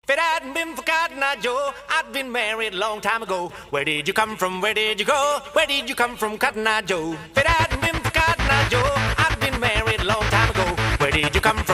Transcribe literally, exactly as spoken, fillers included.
If it hadn't been for Cotton Eye Joe, I'd been married a long time ago. Where did you come from? Where did you go? Where did you come from, Cotton Eye Joe? If it hadn't